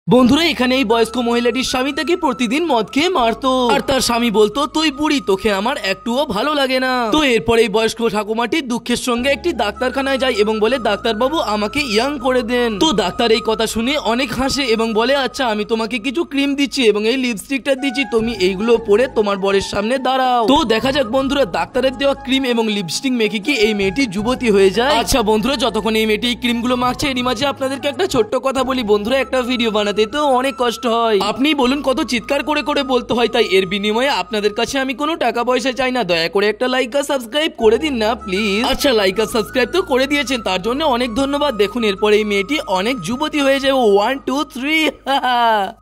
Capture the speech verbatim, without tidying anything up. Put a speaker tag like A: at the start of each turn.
A: বন্ধুরা এখানে এই বয়স্ক মহিলাটির স্বামী তাকে প্রতিদিন মদ খেয়ে মারতো আর তার স্বামী বলতো তুই বুড়ি, তোকে আমার একটুও ভালো লাগে না। তো এরপর এই বয়স্ক ঠাকুমাটি দুঃখের সঙ্গে একটি ডাক্তারখানায় যায় এবং বলে ডাক্তার বাবু আমাকে ইয়াং করে দেন। তো ডাক্তার এই কথা শুনে অনেক হাসে এবং বলে আচ্ছা আমি তোমাকে কিছু ক্রিম দিচ্ছি এবং এই লিপস্টিকটা দিচ্ছি, তুমি এইগুলো পরে তোমার বরের সামনে দাঁড়াও। তো দেখা যাক বন্ধুরা ডাক্তারের দেওয়া ক্রিম এবং লিপস্টিক মেখে কি এই মেয়েটি যুবতী হয়ে যায়। আচ্ছা বন্ধুরা যতক্ষণ এই মেয়েটি এই ক্রিম গুলো মাখছে এরই মাঝে আপনাদেরকে একটা ছোট্ট কথা বলি বন্ধুরা, একটা ভিডিও বানাতে তো অনেক কষ্ট হয়, আপনি বলুন কত চিৎকার করে করে বলতে হয়, তাই এর বিনিময়ে আপনাদের কাছে আমি কোনো টাকা পয়সা চাই না, দয়া করে একটা লাইক আর সাবস্ক্রাইব করে দিন না প্লিজ। আচ্ছা লাইক আর সাবস্ক্রাইব তো করে দিয়েছেন, তার জন্য অনেক ধন্যবাদ। দেখুন এরপর এই মেয়েটি অনেক যুবতী হয়ে যাবে। One two three